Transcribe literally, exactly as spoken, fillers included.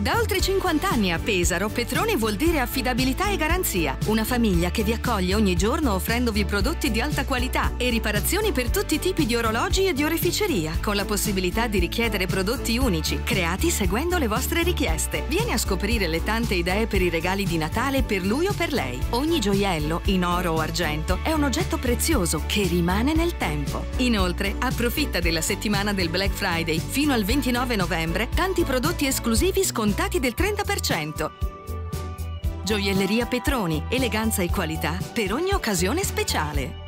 Da oltre cinquanta anni a Pesaro, Petroni vuol dire affidabilità e garanzia. Una famiglia che vi accoglie ogni giorno offrendovi prodotti di alta qualità e riparazioni per tutti i tipi di orologi e di oreficeria, con la possibilità di richiedere prodotti unici, creati seguendo le vostre richieste. Vieni a scoprire le tante idee per i regali di Natale per lui o per lei. Ogni gioiello, in oro o argento, è un oggetto prezioso che rimane nel tempo. Inoltre, approfitta della settimana del Black Friday fino al ventinove novembre, tanti prodotti esclusivi scontati del trenta per cento. Gioielleria Petroni, eleganza e qualità per ogni occasione speciale.